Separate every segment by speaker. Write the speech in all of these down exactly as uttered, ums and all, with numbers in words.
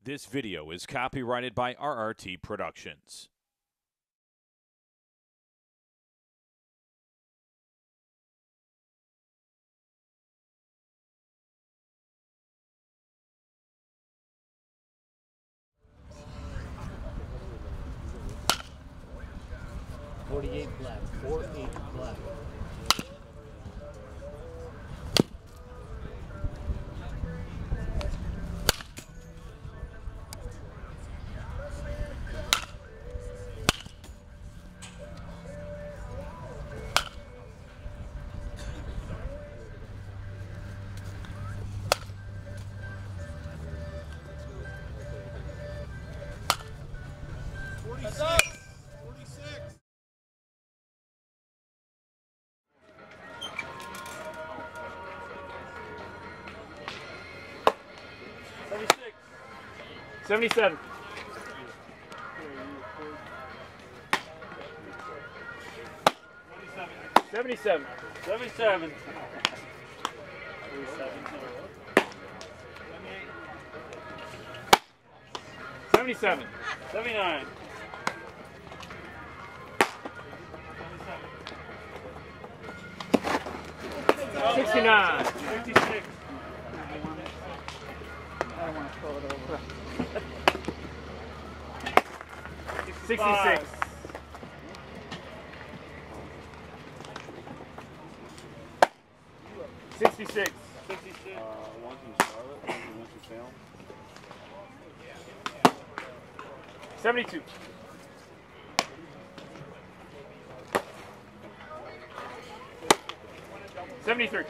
Speaker 1: This video is copyrighted by R R T Productions.
Speaker 2: forty-eight black, four eight black.
Speaker 3: seventy-seven. seventy-seven.
Speaker 2: seventy-seven.
Speaker 3: seventy-seven.
Speaker 2: seventy-nine.
Speaker 3: sixty-nine.
Speaker 2: fifty-six.
Speaker 4: I don't want to throw it over.
Speaker 3: sixty-six. sixty-six.
Speaker 2: sixty-six.
Speaker 5: Uh, one from Charlotte, one from Winston-Salem.
Speaker 3: seventy-two. seventy-three.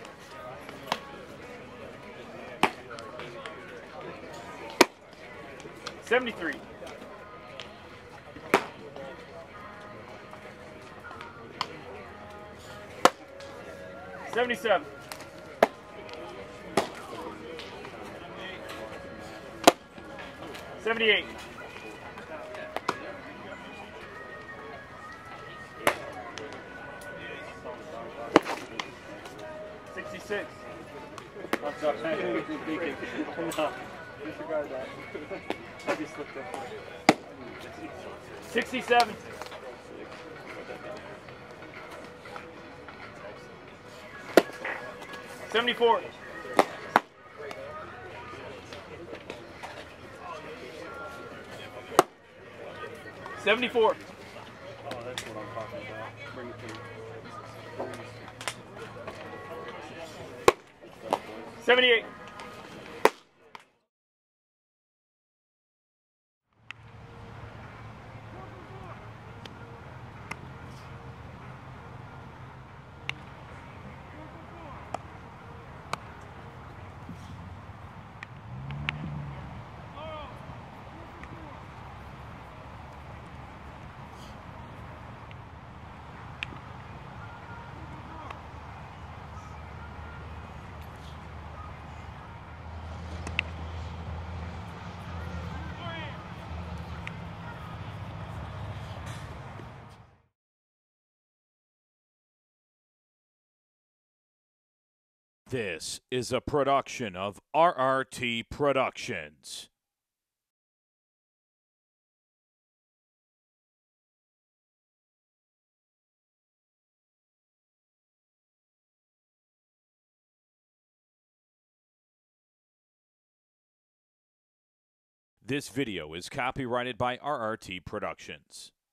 Speaker 3: seventy-three. seventy-seven. seventy-eight. sixty-six.
Speaker 2: I'm sorry. No, disregard that. I just looked up.
Speaker 3: sixty-seven. seventy-four. seventy-four.
Speaker 5: Oh, that's what I'm talking about. Bring it to me.
Speaker 3: seventy-eight. This is a production of R R T Productions. This video is copyrighted by R R T Productions.